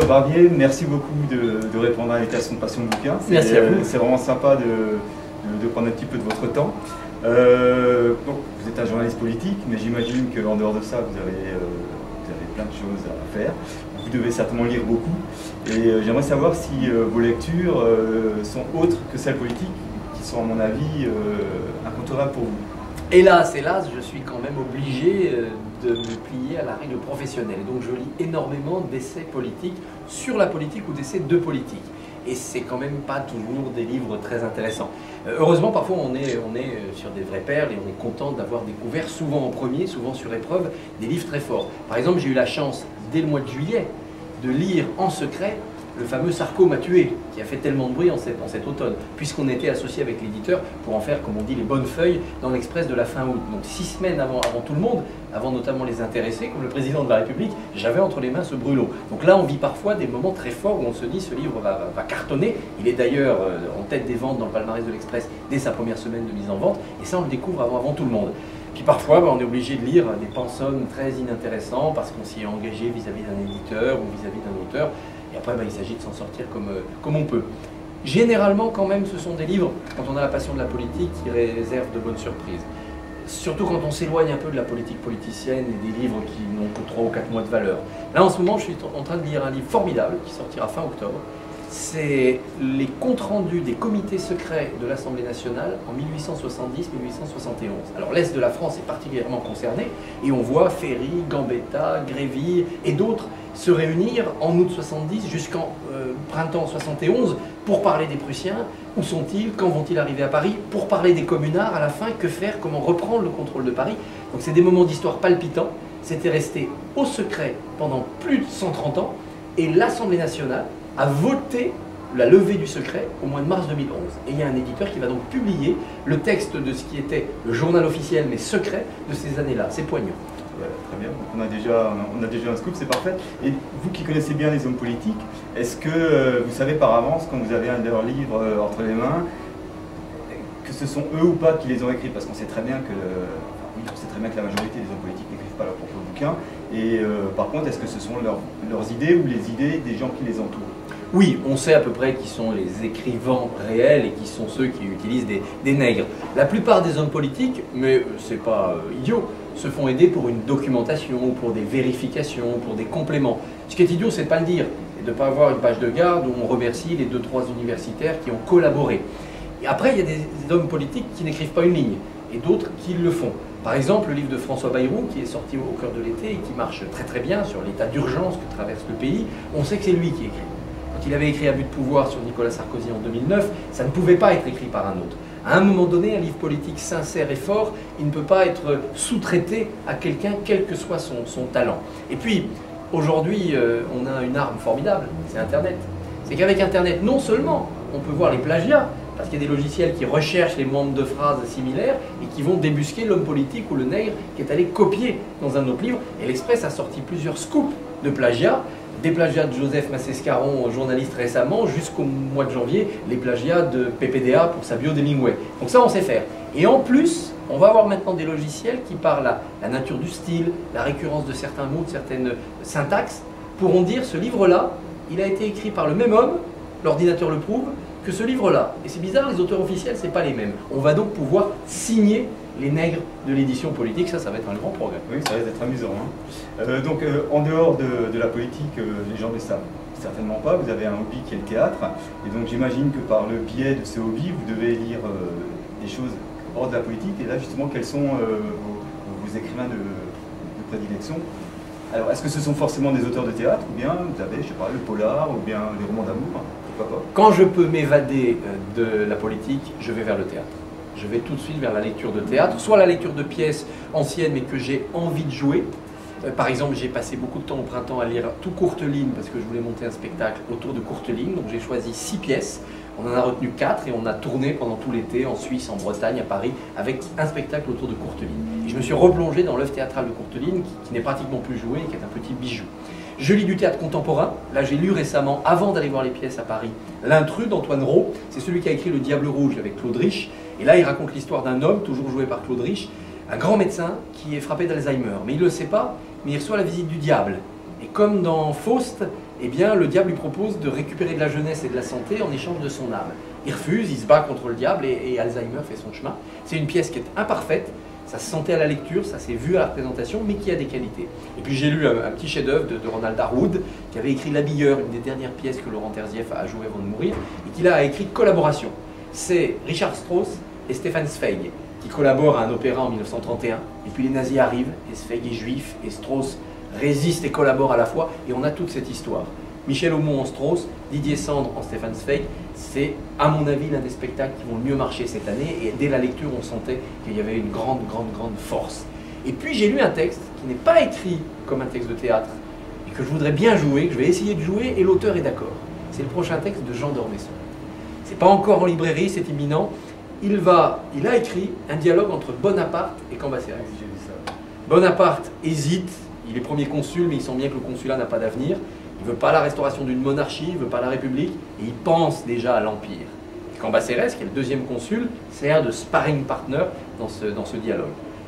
Barbier, merci beaucoup de répondre à l'invitation de Passion Bouquin. Merci à vous. C'est vraiment sympa de prendre un petit peu de votre temps. Bon, vous êtes un journaliste politique, mais j'imagine qu'en dehors de ça, vous avez plein de choses à faire. Vous devez certainement lire beaucoup. Et j'aimerais savoir si vos lectures sont autres que celles politiques, qui sont à mon avis incontournables pour vous. Hélas, je suis quand même obligé de me plier à la règle professionnelle. Donc je lis énormément d'essais politiques sur la politique ou d'essais de politique. Et c'est quand même pas toujours des livres très intéressants. Heureusement, parfois on est sur des vraies perles et on est content d'avoir découvert, souvent en premier, souvent sur épreuve, des livres très forts. Par exemple, j'ai eu la chance, dès le mois de juillet, de lire en secret le fameux Sarko m'a tué, qui a fait tellement de bruit en cet automne, puisqu'on était associé avec l'éditeur pour en faire, comme on dit, les bonnes feuilles dans l'Express de la fin août. Donc 6 semaines avant tout le monde, avant notamment les intéressés, comme le président de la République, j'avais entre les mains ce brûlot. Donc là, on vit parfois des moments très forts où on se dit ce livre va cartonner. Il est d'ailleurs en tête des ventes dans le palmarès de l'Express dès sa première semaine de mise en vente, et ça, on le découvre avant tout le monde. Puis parfois, on est obligé de lire des pensums très inintéressants parce qu'on s'y est engagé vis-à-vis d'un éditeur ou vis-à-vis d'un auteur. Et après, il s'agit de s'en sortir comme on peut. Généralement, quand même, ce sont des livres, quand on a la passion de la politique, qui réservent de bonnes surprises. Surtout quand on s'éloigne un peu de la politique politicienne et des livres qui n'ont que 3 ou 4 mois de valeur. Là, en ce moment, je suis en train de lire un livre formidable qui sortira fin octobre. C'est les comptes rendus des comités secrets de l'Assemblée nationale en 1870-1871. Alors l'Est de la France est particulièrement concerné et on voit Ferry, Gambetta, Grévy et d'autres se réunir en août 70 jusqu'en printemps 71 pour parler des Prussiens. Où sont-ils? Quand vont-ils arriver à Paris? Pour parler des communards, à la fin, que faire? Comment reprendre le contrôle de Paris? Donc c'est des moments d'histoire palpitants. C'était resté au secret pendant plus de 130 ans et l'Assemblée nationale a voté la levée du secret au mois de mars 2011. Et il y a un éditeur qui va donc publier le texte de ce qui était le journal officiel mais secret de ces années-là. C'est poignant. Très bien, on a déjà un scoop, c'est parfait. Et vous qui connaissez bien les hommes politiques, est-ce que vous savez par avance, quand vous avez un de leurs livres entre les mains, que ce sont eux ou pas qui les ont écrits? Parce qu'on sait très bien que, on sait très bien que la majorité des hommes politiques n'écrivent pas leurs propres bouquins. Et par contre, est-ce que ce sont leurs idées ou les idées des gens qui les entourent? Oui, on sait à peu près qui sont les écrivains réels et qui sont ceux qui utilisent des nègres. La plupart des hommes politiques, mais c'est pas idiot, se font aider pour une documentation, pour des vérifications, pour des compléments. Ce qui est idiot, c'est de ne pas le dire, et de ne pas avoir une page de garde où on remercie les 2-3 universitaires qui ont collaboré. Et après, il y a des hommes politiques qui n'écrivent pas une ligne, et d'autres qui le font. Par exemple, le livre de François Bayrou, qui est sorti au cœur de l'été et qui marche très très bien sur l'état d'urgence que traverse le pays, on sait que c'est lui qui écrit. Quand il avait écrit Abus de pouvoir sur Nicolas Sarkozy en 2009, ça ne pouvait pas être écrit par un autre. À un moment donné, un livre politique sincère et fort, il ne peut pas être sous-traité à quelqu'un, quel que soit son talent. Et puis, aujourd'hui, on a une arme formidable, c'est Internet. C'est qu'avec Internet, non seulement on peut voir les plagiats, parce qu'il y a des logiciels qui recherchent les membres de phrases similaires et qui vont débusquer l'homme politique ou le nègre qui est allé copier dans un autre livre. Et l'Express a sorti plusieurs scoops de plagiats. Des plagiats de Joseph Massescaron, journaliste récemment, jusqu'au mois de janvier, les plagiats de PPDA pour sa bio d'Hemingway. Donc ça, on sait faire. Et en plus, on va avoir maintenant des logiciels qui, par la nature du style, la récurrence de certains mots, de certaines syntaxes, pourront dire ce livre-là, il a été écrit par le même homme, l'ordinateur le prouve, que ce livre-là. Et c'est bizarre, les auteurs officiels, c'est pas les mêmes. On va donc pouvoir signer les nègres de l'édition politique, ça va être un grand progrès. Oui, ça risque d'être amusant. Donc, en dehors de la politique, les gens ne le savent certainement pas, vous avez un hobby qui est le théâtre, et donc j'imagine que par le biais de ce hobby, vous devez lire des choses hors de la politique, et là justement, quels sont vos écrivains de prédilection? Alors, est-ce que ce sont forcément des auteurs de théâtre, ou bien vous avez, je sais pas, le polar, ou bien les romans d'amour, pourquoi pas? Quand je peux m'évader de la politique, je vais vers le théâtre. Je vais tout de suite vers la lecture de théâtre, soit la lecture de pièces anciennes mais que j'ai envie de jouer. Par exemple, j'ai passé beaucoup de temps au printemps à lire tout Courteline parce que je voulais monter un spectacle autour de Courteline. Donc j'ai choisi 6 pièces, on en a retenu 4 et on a tourné pendant tout l'été en Suisse, en Bretagne, à Paris avec un spectacle autour de Courteline. Et je me suis replongé dans l'œuvre théâtrale de Courteline qui n'est pratiquement plus jouée et qui est un petit bijou. Je lis du théâtre contemporain. Là, j'ai lu récemment, avant d'aller voir les pièces à Paris, L'Intrus d'Antoine Rau. C'est celui qui a écrit Le Diable Rouge avec Claude Rich. Et là, il raconte l'histoire d'un homme, toujours joué par Claude Rich, un grand médecin qui est frappé d'Alzheimer. Mais il ne le sait pas, mais il reçoit la visite du diable. Et comme dans Faust, eh bien le diable lui propose de récupérer de la jeunesse et de la santé en échange de son âme. Il refuse, il se bat contre le diable et Alzheimer fait son chemin. C'est une pièce qui est imparfaite, ça se sentait à la lecture, ça s'est vu à la représentation, mais qui a des qualités. Et puis j'ai lu un petit chef-d'œuvre de Ronald Darwood, qui avait écrit L'Habilleur, une des dernières pièces que Laurent Terzieff a joué avant de mourir, et qui là a écrit Collaboration. C'est Richard Strauss et Stefan Zweig qui collaborent à un opéra en 1931, et puis les nazis arrivent, et Zweig est juif, et Strauss résiste et collabore à la fois, et on a toute cette histoire. Michel Aumont en Strauss, Didier Sandre en Stefan Zweig, c'est à mon avis l'un des spectacles qui vont le mieux marcher cette année, et dès la lecture on sentait qu'il y avait une grande force. Et puis j'ai lu un texte qui n'est pas écrit comme un texte de théâtre, et que je voudrais bien jouer, que je vais essayer de jouer, et l'auteur est d'accord. C'est le prochain texte de Jean d'Ormesson. C'est pas encore en librairie, c'est imminent. Il a écrit un dialogue entre Bonaparte et Cambacérès. Bonaparte hésite, il est premier consul, mais il sent bien que le consulat n'a pas d'avenir. Il ne veut pas la restauration d'une monarchie, il ne veut pas la République, et il pense déjà à l'Empire. Cambacérès, qui est le deuxième consul, sert de sparring partner dans ce dialogue.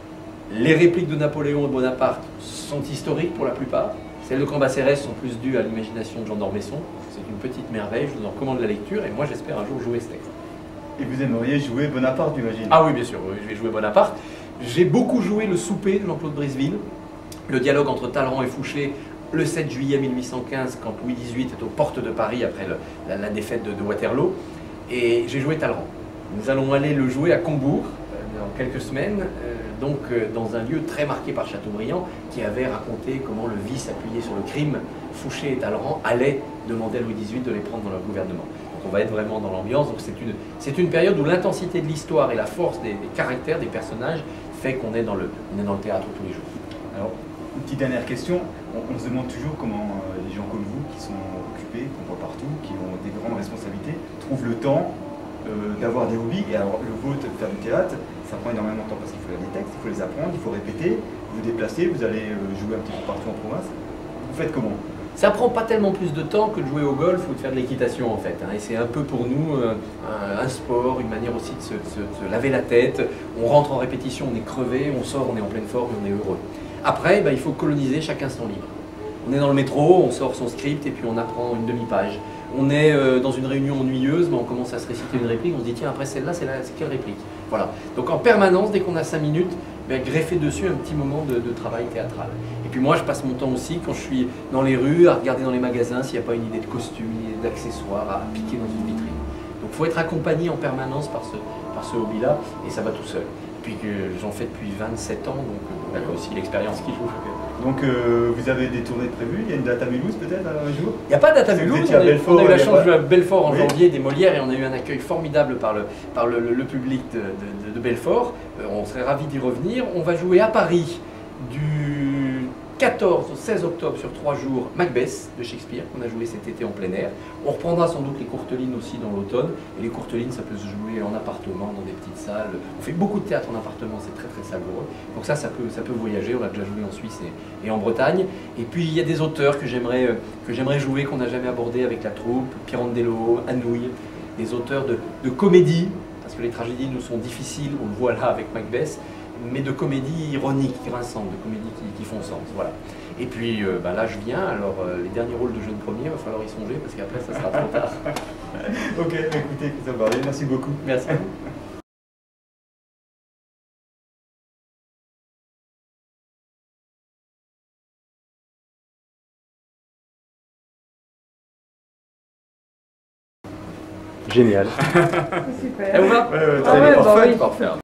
Les répliques de Napoléon et de Bonaparte sont historiques pour la plupart. Celles de Cambacérès sont plus dues à l'imagination de Jean d'Ormesson. C'est une petite merveille, je vous en recommande la lecture, et moi j'espère un jour jouer ce texte. Et vous aimeriez jouer Bonaparte, j'imagine? Ah oui, bien sûr, je vais jouer Bonaparte. J'ai beaucoup joué Le Souper de Jean-Claude Briseville, le dialogue entre Talleyrand et Fouché, le 7 juillet 1815, quand Louis XVIII est aux portes de Paris après la défaite de Waterloo. Et j'ai joué Talleyrand. Nous allons aller le jouer à Combourg dans quelques semaines, dans un lieu très marqué par Chateaubriand, qui avait raconté comment le vice appuyé sur le crime, Fouché et Talleyrand, allaient demander à Louis XVIII de les prendre dans leur gouvernement. Donc on va être vraiment dans l'ambiance. Donc c'est une période où l'intensité de l'histoire et la force des caractères, des personnages, fait qu'on est dans le théâtre tous les jours. Alors, une petite dernière question. On se demande toujours comment les gens comme vous, qui sont occupés, qu'on voit partout, qui ont des grandes responsabilités, trouvent le temps d'avoir des hobbies. Et alors, le vôtre, faire du théâtre, ça prend énormément de temps parce qu'il faut lire des textes, il faut les apprendre, il faut répéter, vous déplacer, vous allez jouer un petit peu partout en province. Vous faites comment? Ça prend pas tellement plus de temps que de jouer au golf ou de faire de l'équitation en fait. Et c'est un peu pour nous un sport, une manière aussi de se laver la tête. On rentre en répétition, on est crevé, on sort, on est en pleine forme et on est heureux. Après, il faut coloniser chaque instant libre. On est dans le métro, on sort son script et puis on apprend une demi-page. On est dans une réunion ennuyeuse, mais on commence à se réciter une réplique, on se dit tiens après celle-là, c'est quelle réplique? Voilà. Donc en permanence, dès qu'on a 5 minutes, greffer dessus un petit moment de travail théâtral. Et puis moi je passe mon temps aussi quand je suis dans les rues à regarder dans les magasins s'il n'y a pas une idée de costume, une idée d'accessoires à piquer dans une vitrine. Donc il faut être accompagné en permanence par ce hobby-là et ça va tout seul. Et puis que j'en fais depuis 27 ans, donc on a aussi l'expérience qu'il faut. Donc vous avez des tournées prévues, il y a une date à Mulhouse peut-être un jour? Il n'y a pas de date à Mulhouse, on a eu la chance de jouer à Belfort en janvier des Molières et on a eu un accueil formidable par le public de Belfort. On serait ravis d'y revenir. On va jouer à Paris du 14 au 16 octobre sur 3 jours Macbeth de Shakespeare qu'on a joué cet été en plein air. On reprendra sans doute les courtelines aussi dans l'automne. Et les courtelines, ça peut se jouer en appartement, dans des petites salles. On fait beaucoup de théâtre en appartement, c'est très très savoureux. Donc ça peut voyager. On a déjà joué en Suisse et en Bretagne. Et puis il y a des auteurs que j'aimerais jouer, qu'on n'a jamais abordé avec la troupe. Pirandello, Anouilh, des auteurs de comédie, parce que les tragédies nous sont difficiles, on le voit là avec Macbeth, mais de comédies ironiques, grinçantes, de comédies qui font sens. Voilà. Et puis là je viens, alors les derniers rôles de jeunes premiers, il va falloir y songer parce qu'après ça sera trop tard. Ok, écoutez, Christophe Barbier, merci beaucoup. Merci à vous. Génial. Super. Elle vous va? Très bien, parfait. Parfait.